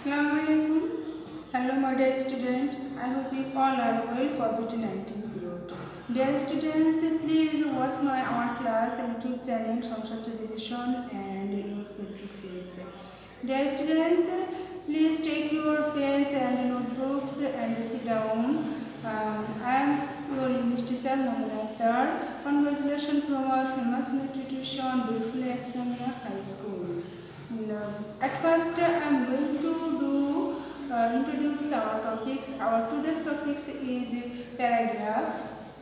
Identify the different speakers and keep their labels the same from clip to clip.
Speaker 1: Assalamualaikum. Hello my dear student. I hope you all are well COVID-19 period. Dear students, please watch our class YouTube channel Samsat Television and your Facebook page. Dear students, please take your pens and notebooks and sit down. I am your English teacher Mohammed. Congratulations from our famous institution, Beautiful Islamia High School. At first, I am going to introduce our topics. Our today's topics is paragraph.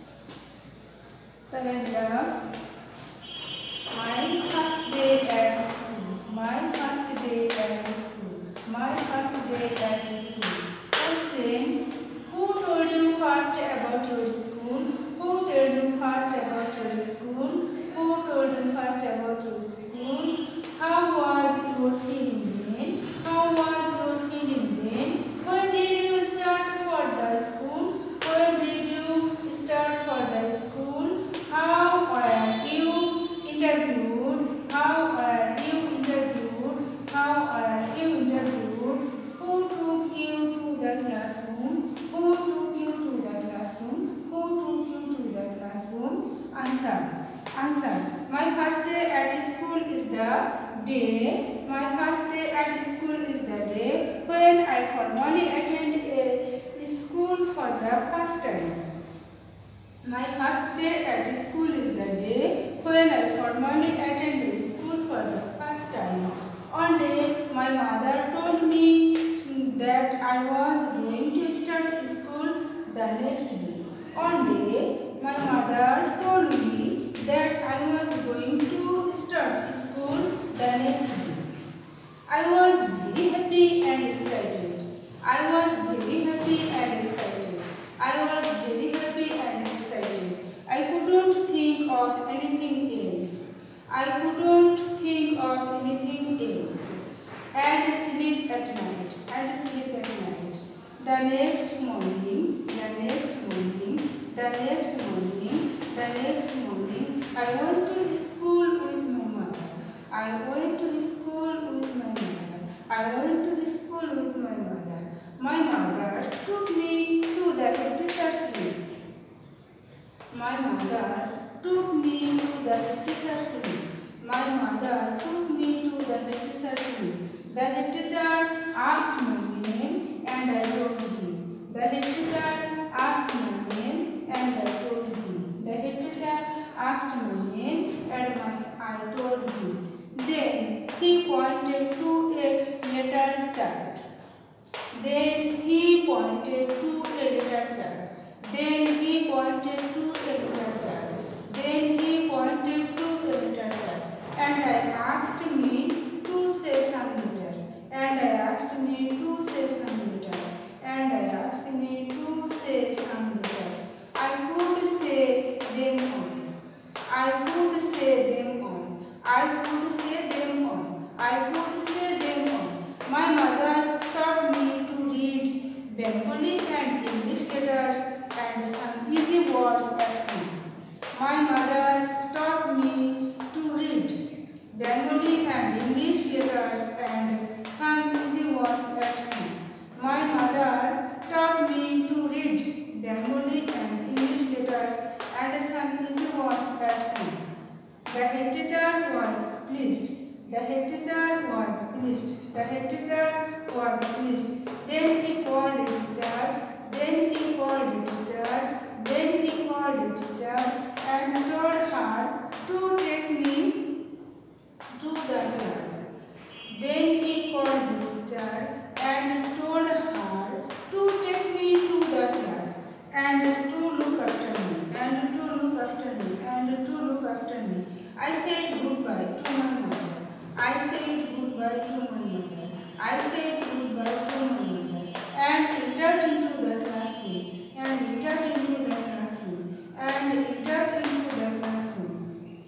Speaker 1: My first day at school. My first day at school. My first day at school. Question: who told you first about your school? Who told you first about your school? Who told you first about your school? How was your feeling then? How was your feeling then? When did you start for the school? When did you start for the school? How were you interviewed? How were you interviewed? How were you interviewed? Who took you to the classroom? Who took you to the classroom? Who took you to the classroom? Answer. My first day at school is the day. My first day at school is the day when I formally attend a school for the first time. My first day at school is the day when I formally attend a school for the first time. One day, my mother told me that I was going to start school the next day. One day, my mother told me that I was going to start school the next day. I was very happy and excited. I was very happy and excited. I was very happy and excited. I couldn't think of anything else. I couldn't think of anything else. And sleep at night. And sleep at night. The next morning, I went to school with my mother. I went to school with my mother. I went to school with my mother. My mother took me to the head teacher's room. My mother took me to the head teacher's room. My mother took me to the head teacher's room. The head teacher asked my name and I told him. The head teacher asked my name and I told him. The head teacher asked my name and I told him. Then he pointed to a letter chart. Then he pointed to a letter chart. Then he pointed to a letter chart. Then he pointed to a letter chart. And I asked me to say some letters. And I asked me to say some letters. And I asked me to say some letters. I could say them all. I could say them all. I could say them all. I could say them all. My mother taught me to read Bengali and English letters and some easy words at home. My mother taught me to read Bengali and English letters and some easy words at home. My mother taught me to read Bengali and English letters and some easy words at home. The head teacher was pleased. The head teacher was pleased. The head teacher was pleased. Then he called the teacher. Then he called the teacher. Then he called the teacher and told her to take me to the class. Then he called the teacher and told her to take me to the class and to look after me and to look after me and to look after me. I said goodbye to my mother. I said goodbye to my mother. I said goodbye to my mother and entered into the classroom and entered into the classroom and entered into the classroom.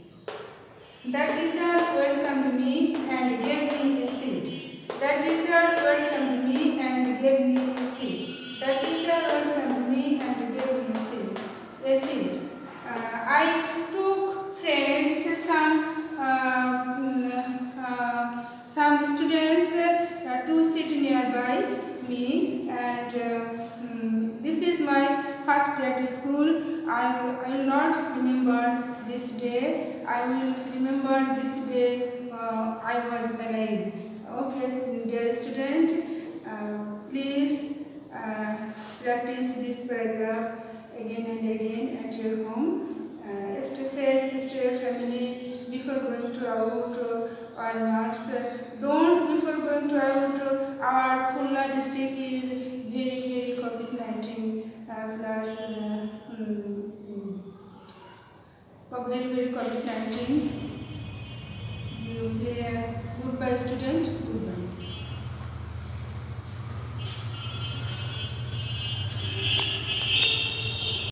Speaker 1: The teacher welcomed me and gave me a seat. The teacher welcomed me and gave me a seat. The teacher welcomed me and gave me a seat. I took friends, some students to sit nearby this day. I will remember this day I was alive. Okay, dear student, please practice this paragraph again and again at your home. Stay safe, stay your family before going to out or not. Don't before going to out. Our Khulna district is very COVID-19 plus very COVID-19. Goodbye, student.